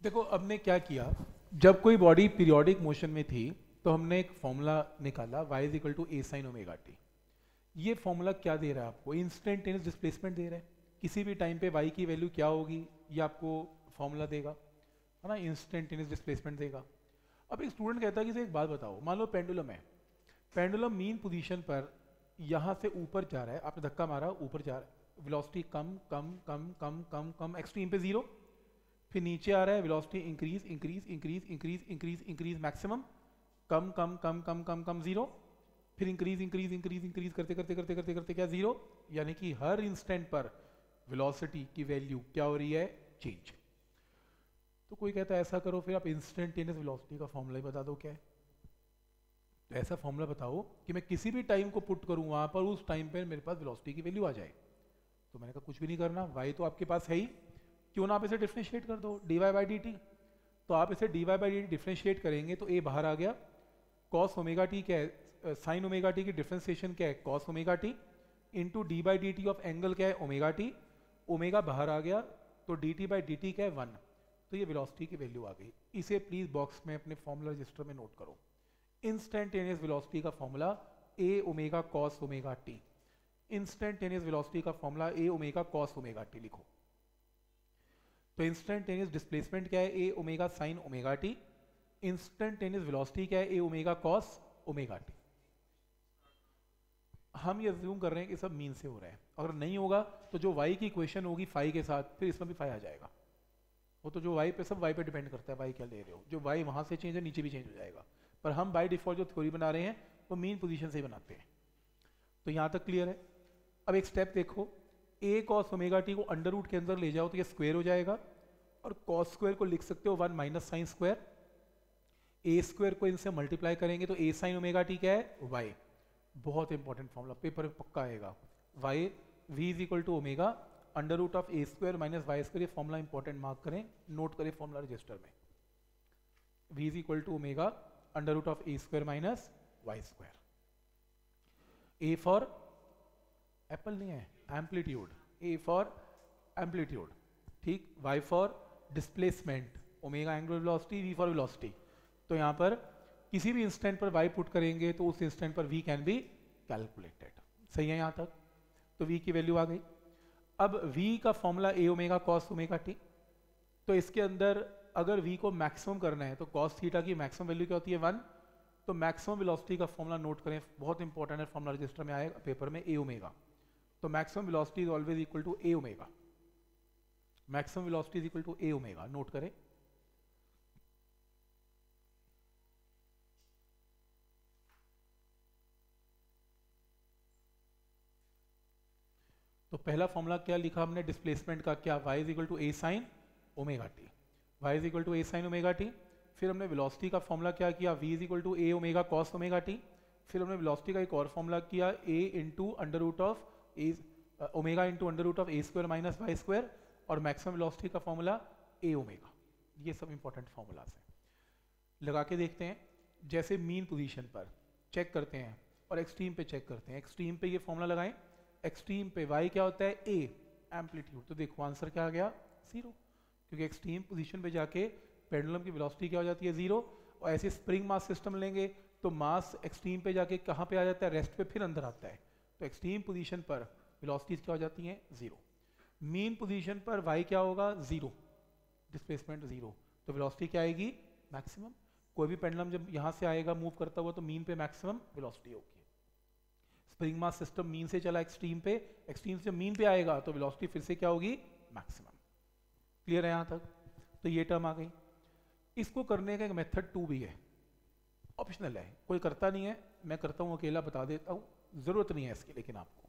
देखो हमने क्या किया, जब कोई बॉडी पीरियोडिक मोशन में थी तो हमने एक फॉर्मूला निकाला y is equal to a sine omega t. ये फॉर्मूला क्या दे रहा है आपको? इंस्टेंटेनियस डिस्प्लेसमेंट दे रहा है। किसी भी टाइम पे y की वैल्यू क्या होगी ये आपको फॉर्मूला देगा, है ना, इंस्टेंटेनियस डिस्प्लेसमेंट देगा। अब एक स्टूडेंट कहता है कि एक बात बताओ, मान लो पेंडुलम है, पेंडुलम मीन पोजीशन पर यहाँ से ऊपर जा रहा है, आपने धक्का मारा ऊपर जा रहा है, वेलोसिटी कम कम कम कम कम कम, एक्सट्रीम पे जीरो, फिर नीचे आ रहा है velocity increase increase increase increase increase increase maximum, कम कम कम कम कम कम जीरो, फिर इंक्रीज इंक्रीज इंक्रीज इंक्रीज करते करते करते करते करते क्या जीरो। यानी कि हर इंस्टेंट पर वेलोसिटी की वैल्यू क्या हो रही है? चेंज। तो कोई कहता है ऐसा करो, फिर आप इंस्टेंटेनियस वेलोसिटी का फॉर्मूला ही बता दो क्या है। तो ऐसा फॉर्मूला बताओ कि मैं किसी भी टाइम को पुट करूं वहां पर, उस टाइम पर मेरे पास वेलोसिटी की वैल्यू आ जाए। तो मैंने कहा कुछ भी नहीं करना, y तो आपके पास है ही, क्यों ना आप इसे डिफरेंशिएट कर दो dy बाई डी टी। तो आप इसे dy by d t differentiate करेंगे तो a बाहर आ गया, cos ओमेगा टी क्या है, साइन ओमेगा टी की डिफरेंशिएशन क्या है, cos omega t, into d by d t of angle क्या है, ओमेगा टी, ओमेगा बाहर आ गया तो d t by d t क्या है, 1। तो ये वेलोसिटी की वैल्यू आ गई। इसे प्लीज बॉक्स में अपने फॉर्मूला रजिस्टर में नोट करो। इंस्टेंटेनियस वेलोसिटी का formula a omega cos omega t. Instantaneous velocity का formula a omega cos omega t लिखो। तो इंस्टेंटेनियस डिस्प्लेसमेंट क्या है, a ओमेगा साइन ओमेगा टी। इंस्टेंटेनियस वेलोसिटी क्या है, a omega cos omega t. हम ये अज्यूम कर रहे हैं कि सब मीन से हो रहा है, अगर नहीं होगा तो जो y की इक्वेशन होगी फाई के साथ, फिर इसमें भी फाई आ जाएगा। वो तो जो y पे, सब y पे डिपेंड करता है, y क्या ले रहे हो, जो y वहां से चेंज है नीचे भी चेंज हो जाएगा। पर हम बाय डिफॉल्ट जो थ्योरी बना रहे हैं वो मीन पोजीशन से ही बनाते हैं। तो यहां तक क्लियर है। अब एक स्टेप देखो, a cos ओमेगा टी को अंडर रूट के अंदर ले जाओ तो ये स्क्वायर हो जाएगा, और cos स्क्वायर को लिख सकते हो 1 minus sine square. a square को इनसे मल्टीप्लाई करेंगे तो a साइन ओमेगा टी क्या है, y। बहुत इंपॉर्टेंट फॉर्मूला, पेपर में पक्का आएगा। y v is equal to omega under root of a square minus y square. ये फॉर्मूला इंपॉर्टेंट, मार्क करें, नोट करें फॉर्मूला रजिस्टर में। v is equal to omega under root of a square minus y square. a for apple नहीं है, amplitude, a for amplitude, ठीक, y for displacement, omega angular velocity, v for velocity. तो यहाँ पर किसी भी instant पर y पुट करेंगे तो उस इंस्टेंट पर v कैन बी कैलकुलेटेड। सही है यहाँ तक? तो v की वैल्यू आ गई। अब v का formula a omega cos omega t। तो इसके अंदर अगर v को मैक्सिमम करना है तो cos थीटा की मैक्सिमम वैल्यू क्या होती है, 1। तो मैक्सिमम वेलोसिटी का फॉर्मूला नोट करें, बहुत इंपॉर्टेंट है, फॉर्मूला रजिस्टर में आएगा पेपर में, a ओमेगा। तो maximum velocity is always equal to a omega. Maximum velocity is equal to a omega, note करें। तो पहला फॉर्मूला क्या लिखा हमने डिस्प्लेसमेंट का, क्या, y is equal to a sine omega t, y is equal to a sine omega t. फिर हमने वेलोसिटी का फॉर्मूला क्या किया, v is equal to a omega cos omega t. फिर हमने वेलोसिटी का एक और फॉर्मूला किया, a into under root of a omega into under root of a square minus y square. और मैक्सिमम वेलोसिटी का फॉर्मूला a ओमेगा। ये सब इंपॉर्टेंट फॉर्मूलाज हैं, लगा के देखते हैं। जैसे मीन पोजीशन पर चेक करते हैं और एक्सट्रीम पे चेक करते हैं। एक्सट्रीम पे ये फॉर्मूला लगाएं, एक्सट्रीम पे y क्या होता है, a एम्पलीट्यूड। तो देखो आंसर क्या आ गया, 0, क्योंकि एक्सट्रीम पोजीशन पे जाके पेंडुलम की वेलोसिटी क्या हो जाती है, 0। और ऐसे स्प्रिंग मास सिस्टम लेंगे तो मास एक्सट्रीम पे जाके कहाँ पे आ जाता है, रेस्ट पे, फिर अंदर आता है। तो एक्सट्रीम पोजीशन पर वेलोसिटीज क्या हो जाती हैं, 0। मीन पोजीशन पर y क्या होगा, 0, डिस्प्लेसमेंट 0। तो वेलोसिटी क्या आएगी, मैक्सिमम। कोई भी पेंडुलम जब यहाँ से आएगा मूव करता हुआ तो मीन पे मैक्सिमम वेलोसिटी होगी। स्प्रिंग मास सिस्टम मीन से चला एक्सट्रीम पे, एक्सट्रीम से मीन पे आएगा तो वेलोसिटी फिर से क्या होगी, मैक्सिमम। क्लियर है यहाँ तक? तो ये टर्म आ गई। इसको करने का एक मेथड 2 भी है, ऑप्शनल है, कोई करता नहीं है, मैं करता हूँ अकेला, बता देता हूँ, जरूरत नहीं है इसकी। लेकिन आपको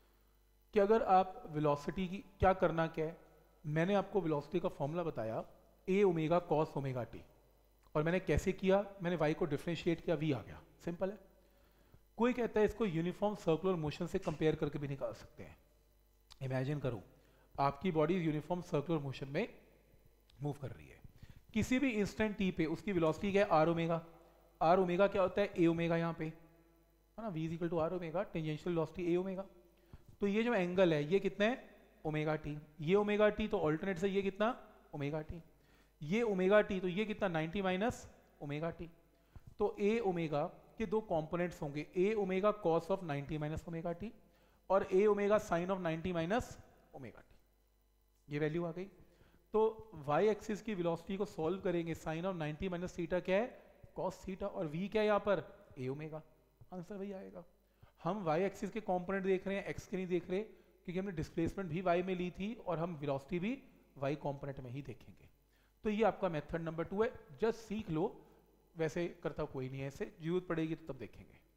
कि अगर आप वेलोसिटी की क्या करना, क्या है, मैंने आपको वेलोसिटी का फॉर्मूला बताया a omega cos omega t, और मैंने कैसे किया, मैंने y को डिफरेंशिएट किया, v आ गया, सिंपल है। कोई कहता है इसको यूनिफॉर्म सर्कुलर मोशन से कंपेयर करके भी निकाल सकते हैं। इमेजिन करो आपकी बॉडी यूनिफॉर्म सर्कुलर मोशन में मूव कर रही है, किसी भी इंस्टेंट t पे उसकी वेलोसिटी क्या है, r ओमेगा। r ओमेगा क्या होता है, a ओमेगा, यहाँ पे है ना, v is equal to r omega, tangential velocity a omega. तो ये जो एंगल है ये कितना है, ओमेगा टी। ये ओमेगा टी तो ऑल्टरनेट से ये कितना, ओमेगा टी। ये ओमेगा टी, तो ये कितना 90 माइनस ओमेगा टी। तो ए ओमेगा के दो कंपोनेंट्स होंगे, a omega cos of 90 minus omega t और a omega sine of 90 minus omega t. ये वैल्यू आ गई। तो y एक्सिस की वेलोसिटी को सॉल्व करेंगे, साइन ऑफ 90 माइनस थीटा क्या है, कॉस थीटा, और v क्या है यहाँ पर, ए ओमेगा। आंसर वही आएगा। हम y एक्सिस के कंपोनेंट देख रहे हैं, x के नहीं देख रहे, क्योंकि हमने डिस्प्लेसमेंट भी y में ली थी और हम वेलोसिटी भी y कंपोनेंट में ही देखेंगे। तो ये आपका मेथड नंबर 2 है, जस्ट सीख लो, वैसे करता कोई नहीं है, ऐसे जरूरत पड़ेगी तो तब देखेंगे।